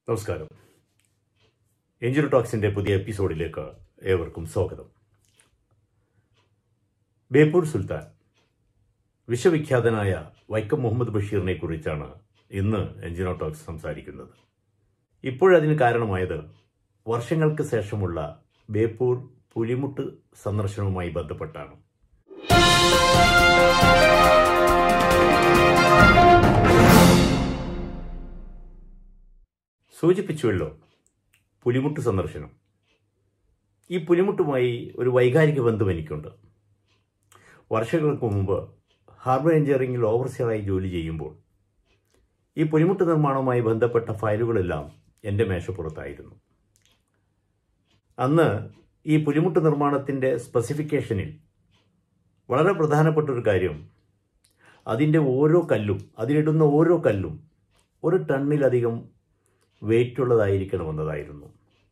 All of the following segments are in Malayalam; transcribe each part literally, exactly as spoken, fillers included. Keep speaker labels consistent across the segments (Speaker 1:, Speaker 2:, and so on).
Speaker 1: നമസ്കാരം. എഞ്ചിനീയർ ടോക്സിൻ്റെ പുതിയ എപ്പിസോഡിലേക്ക് ഏവർക്കും സ്വാഗതം. ബേപ്പൂർ സുൽത്താൻ, വിശ്വവിഖ്യാതനായ വൈക്കം മുഹമ്മദ് ബഷീറിനെ കുറിച്ചാണ് ഇന്ന് എഞ്ചിനീയർ ടോക്സ് സംസാരിക്കുന്നത്. ഇപ്പോഴതിന് കാരണമായത് വർഷങ്ങൾക്ക് ശേഷമുള്ള ബേപ്പൂർ പുലിമുട്ട് സന്ദർശനവുമായി ബന്ധപ്പെട്ടാണ്. സൂചിപ്പിച്ചുവല്ലോ, പുലിമുട്ട് സന്ദർശനം. ഈ പുലിമുട്ടുമായി ഒരു വൈകാരിക ബന്ധം എനിക്കുണ്ട്. വർഷങ്ങൾക്ക് മുമ്പ് ഹാർബർ എഞ്ചിനീയറിംഗിൽ ഓവർസിയറായി ജോലി ചെയ്യുമ്പോൾ ഈ പുലിമുട്ട് നിർമ്മാണവുമായി ബന്ധപ്പെട്ട ഫയലുകളെല്ലാം എൻ്റെ മേശപ്പുറത്തായിരുന്നു. അന്ന് ഈ പുലിമുട്ട് നിർമ്മാണത്തിൻ്റെ സ്പെസിഫിക്കേഷനിൽ വളരെ പ്രധാനപ്പെട്ടൊരു കാര്യം, അതിൻ്റെ ഓരോ കല്ലും, അതിലിടുന്ന ഓരോ കല്ലും ഒരു ടണ്ണിലധികം വെയിറ്റ് ഉള്ളതായിരിക്കണമെന്നതായിരുന്നു.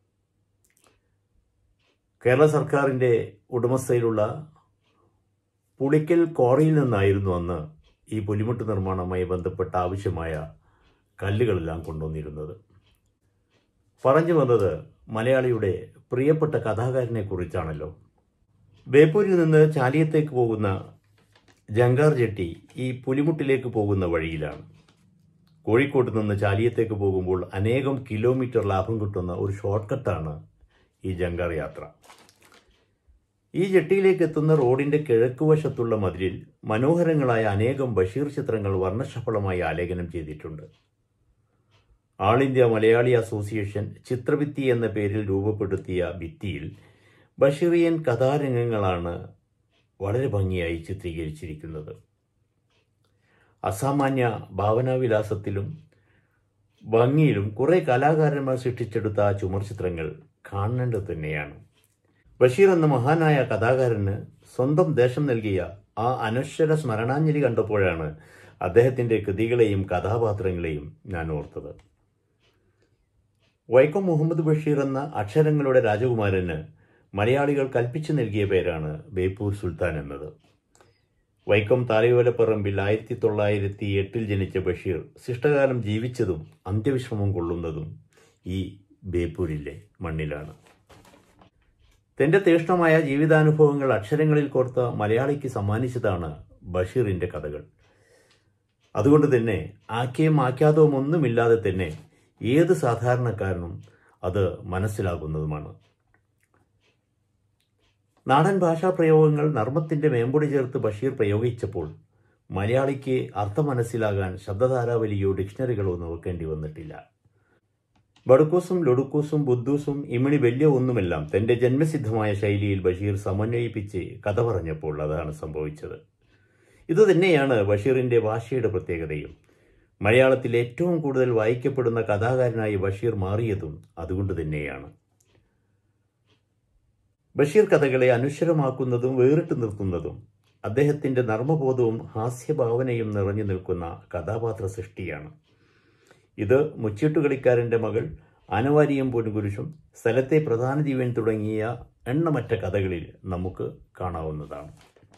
Speaker 1: കേരള സർക്കാരിൻ്റെ ഉടമസ്ഥയിലുള്ള പുളിക്കൽ ക്വാറിയിൽ നിന്നായിരുന്നു അന്ന് ഈ പുലിമുട്ട് നിർമ്മാണവുമായി ബന്ധപ്പെട്ട ആവശ്യമായ കല്ലുകളെല്ലാം കൊണ്ടുവന്നിരുന്നത്. പറഞ്ഞു വന്നത് മലയാളിയുടെ പ്രിയപ്പെട്ട കഥാകാരനെ കുറിച്ചാണല്ലോ. ബേപ്പൂരിൽ നിന്ന് ചാലിയത്തേക്ക് പോകുന്ന ജങ്കാർ ജെട്ടി ഈ പുലിമുട്ടിലേക്ക് പോകുന്ന വഴിയിലാണ്. കോഴിക്കോട്ട് നിന്ന് ചാലിയത്തേക്ക് പോകുമ്പോൾ അനേകം കിലോമീറ്റർ ലാഭം കിട്ടുന്ന ഒരു ഷോർട്ട് കട്ടാണ് ഈ ജങ്കാർ യാത്ര. ഈ ജെട്ടിയിലേക്ക് എത്തുന്ന റോഡിൻ്റെ കിഴക്കുവശത്തുള്ള മതിലിൽ മനോഹരങ്ങളായ അനേകം ബഷീർ ചിത്രങ്ങൾ വർണ്ണശഫലമായി ആലേഖനം ചെയ്തിട്ടുണ്ട്. ആൾ ഇന്ത്യ മലയാളി അസോസിയേഷൻ ചിത്രഭിത്തി എന്ന പേരിൽ രൂപപ്പെടുത്തിയ ഭിത്തിയിൽ ബഷീറിയൻ കഥാരംഗങ്ങളാണ് വളരെ ഭംഗിയായി ചിത്രീകരിച്ചിരിക്കുന്നത്. അസാമാന്യ ഭാവനാവിലാസത്തിലും ഭംഗിയിലും കുറേ കലാകാരന്മാർ സൃഷ്ടിച്ചെടുത്ത ആ ചുമർ ചിത്രങ്ങൾ കാണേണ്ടത് തന്നെയാണ്. ബഷീർ എന്ന മഹാനായ കഥാകാരന് സ്വന്തം ദേശം നൽകിയ ആ അനശ്വര സ്മരണാഞ്ജലി കണ്ടപ്പോഴാണ് അദ്ദേഹത്തിൻ്റെ കൃതികളെയും കഥാപാത്രങ്ങളെയും ഞാൻ ഓർത്തത്. വൈക്കം മുഹമ്മദ് ബഷീർ എന്ന അക്ഷരങ്ങളുടെ രാജകുമാരന് മലയാളികൾ കൽപ്പിച്ചു നൽകിയ പേരാണ് ബേപ്പൂർ സുൽത്താൻ എന്നത്. വൈക്കം താലയോലപ്പറമ്പിൽ ആയിരത്തി തൊള്ളായിരത്തി എട്ടിൽ ജനിച്ച ബഷീർ ശിഷ്ടകാലം ജീവിച്ചതും അന്ത്യവിശ്രമം കൊള്ളുന്നതും ഈ ബേപ്പൂരിലെ മണ്ണിലാണ്. തൻ്റെ തീക്ഷ്ണമായ ജീവിതാനുഭവങ്ങൾ അക്ഷരങ്ങളിൽ കോർത്ത മലയാളിക്ക് സമ്മാനിച്ചതാണ് ബഷീറിൻ്റെ കഥകൾ. അതുകൊണ്ട് തന്നെ ആഖ്യയും ആഖ്യാതവും ഒന്നുമില്ലാതെ തന്നെ ഏത് സാധാരണക്കാരനും അത് മനസ്സിലാകുന്നതുമാണ്. നാടൻ ഭാഷാപ്രയോഗങ്ങൾ നർമ്മത്തിൻ്റെ മേമ്പൊടി ചേർത്ത് ബഷീർ പ്രയോഗിച്ചപ്പോൾ മലയാളിക്ക് അർത്ഥം മനസ്സിലാകാൻ ശബ്ദധാരാവലിയോ ഡിക്ഷണറികളോ നോക്കേണ്ടി വന്നിട്ടില്ല. ബടുക്കൂസും ലൊടുക്കൂസും ബുദ്ധൂസും ഇമിണി വലിയ ഒന്നുമെല്ലാം തൻ്റെ ജന്മസിദ്ധമായ ശൈലിയിൽ ബഷീർ സമന്വയിപ്പിച്ച് കഥ പറഞ്ഞപ്പോൾ അതാണ് സംഭവിച്ചത്. ഇതുതന്നെയാണ് ബഷീറിൻ്റെ ഭാഷയുടെ പ്രത്യേകതയും. മലയാളത്തിൽ ഏറ്റവും കൂടുതൽ വായിക്കപ്പെടുന്ന കഥാകാരനായി ബഷീർ മാറിയതും അതുകൊണ്ട് തന്നെയാണ്. ബഷീർ കഥകളെ അനശ്വരമാക്കുന്നതും വേറിട്ട് നിർത്തുന്നതും അദ്ദേഹത്തിൻ്റെ നർമ്മബോധവും ഹാസ്യഭാവനയും നിറഞ്ഞു നിൽക്കുന്ന കഥാപാത്ര സൃഷ്ടിയാണ്. ഇത് മുച്ചീട്ടുകളിക്കാരൻ്റെ മകൾ, ആനവാരിയും പൊൻകുരിശും, സ്ഥലത്തെ പ്രധാന ജീവൻ തുടങ്ങിയ എണ്ണമറ്റ കഥകളിൽ നമുക്ക് കാണാവുന്നതാണ്.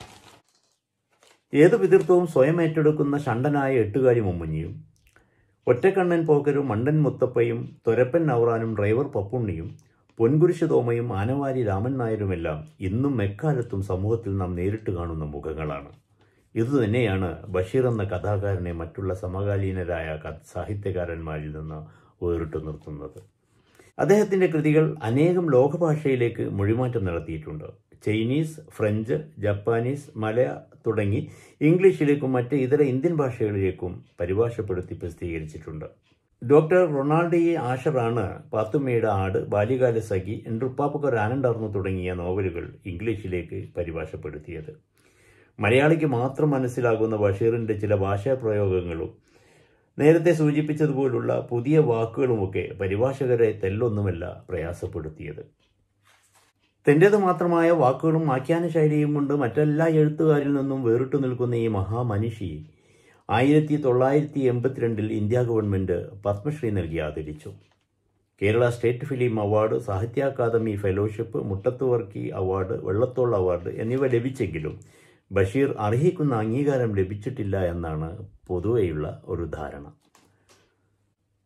Speaker 1: ഏതു പിതൃത്വവും സ്വയം ഏറ്റെടുക്കുന്ന ഷണ്ടനായ എട്ടുകാലി മുമ്മഞ്ഞിയും, ഒറ്റക്കണ്ണൻ പോക്കരും, മണ്ടൻ മുത്തപ്പയും, തൊരപ്പൻ നവറാനും, ഡ്രൈവർ പപ്പുണ്ണിയും, പൊൻകുരിശ് തോമയും, ആനവാരി രാമൻ നായരുമെല്ലാം ഇന്നും എക്കാലത്തും സമൂഹത്തിൽ നാം നേരിട്ട് കാണുന്ന മുഖങ്ങളാണ്. ഇതുതന്നെയാണ് ബഷീർ എന്ന കഥാകാരനെ മറ്റുള്ള സമകാലീനരായ സാഹിത്യകാരന്മാരിൽ നിന്ന് വേറിട്ട് നിർത്തുന്നത്. അദ്ദേഹത്തിൻ്റെ കൃതികൾ അനേകം ലോകഭാഷയിലേക്ക് മൊഴിമാറ്റം നടത്തിയിട്ടുണ്ട്. ചൈനീസ്, ഫ്രഞ്ച്, ജപ്പാനീസ്, മലയ തുടങ്ങി ഇംഗ്ലീഷിലേക്കും മറ്റ് ഇതര ഇന്ത്യൻ ഭാഷകളിലേക്കും പരിഭാഷപ്പെടുത്തി പ്രസിദ്ധീകരിച്ചിട്ടുണ്ട്. ഡോക്ടർ റൊണാൾഡ് ഇ ആഷറാണ് പാത്തുമ്മയുടെ ആട്, ബാല്യകാല സഖി, എൻട്രുപ്പാപ്പക്കൊരു ആനണ്ടാർന്നു തുടങ്ങിയ നോവലുകൾ ഇംഗ്ലീഷിലേക്ക് പരിഭാഷപ്പെടുത്തിയത്. മലയാളിക്ക് മാത്രം മനസ്സിലാകുന്ന ബഷീറിൻ്റെ ചില ഭാഷാപ്രയോഗങ്ങളും നേരത്തെ സൂചിപ്പിച്ചതുപോലുള്ള പുതിയ വാക്കുകളുമൊക്കെ പരിഭാഷകരെ തെല്ലൊന്നുമല്ല പ്രയാസപ്പെടുത്തിയത്. തൻ്റേത് മാത്രമായ വാക്കുകളും ആഖ്യാന ശൈലിയും കൊണ്ട് മറ്റെല്ലാ എഴുത്തുകാരിൽ നിന്നും വേറിട്ടു നിൽക്കുന്ന ഈ മഹാമനിഷി ആയിരത്തി തൊള്ളായിരത്തി എൺപത്തിരണ്ടിൽ ഇന്ത്യ ഗവൺമെൻറ് പത്മശ്രീ നൽകി ആദരിച്ചു. Kerala state film award, Sahitya Akademi fellowship, Muttathuvarkey award, Vallathol award എന്നിവ ലഭിച്ചെങ്കിലും ബഷീർ അർഹിക്കുന്ന അംഗീകാരം ലഭിച്ചിട്ടില്ല എന്നാണ് പൊതുവെയുള്ള ഒരു ധാരണ.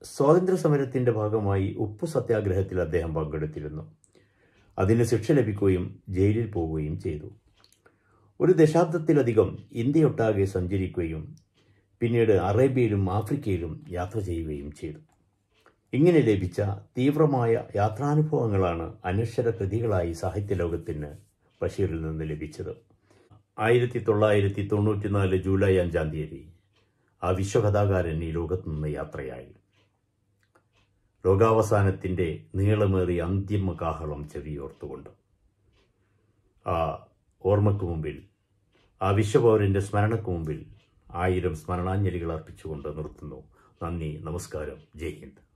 Speaker 1: സ്വാതന്ത്ര്യ സമരത്തിൻ്റെ ഭാഗമായി ഉപ്പു സത്യാഗ്രഹത്തിൽ അദ്ദേഹം പങ്കെടുത്തിരുന്നു. അതിന് ശിക്ഷ ലഭിക്കുകയും ജയിലിൽ പോവുകയും ചെയ്തു. ഒരു ദശാബ്ദത്തിലധികം ഇന്ത്യയൊട്ടാകെ സഞ്ചരിക്കുകയും പിന്നീട് അറേബ്യയിലും ആഫ്രിക്കയിലും യാത്ര ചെയ്യുകയും ചെയ്തു. ഇങ്ങനെ ലഭിച്ച തീവ്രമായ യാത്രാനുഭവങ്ങളാണ് അനശ്വര കൃതികളായി സാഹിത്യലോകത്തിന് ബഷീറിൽ നിന്ന് ലഭിച്ചത്. ആയിരത്തി തൊള്ളായിരത്തി തൊണ്ണൂറ്റി നാല് ജൂലൈ അഞ്ചാം തീയതി ആ വിശ്വകഥാകാരൻ ഈ ലോകത്തു നിന്ന് യാത്രയായി. ലോകാവസാനത്തിൻ്റെ നീളമേറിയ അന്തിമ കാഹളം ചെവിയോർത്തുകൊണ്ട് ആ ഓർമ്മയ്ക്ക് മുമ്പിൽ, ആ വിശ്വപൗരൻ്റെ സ്മരണയ്ക്ക് മുമ്പിൽ ആയിരം സ്മരണാഞ്ജലികൾ അർപ്പിച്ചുകൊണ്ട് നിർത്തുന്നു. നന്ദി, നമസ്കാരം, ജയ് ഹിന്ദ്.